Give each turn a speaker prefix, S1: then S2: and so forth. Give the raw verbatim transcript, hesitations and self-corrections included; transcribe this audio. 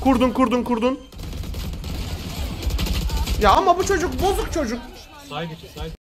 S1: Kurdun kurdun kurdun. Ya ama bu çocuk bozuk çocuk.
S2: Side içi side.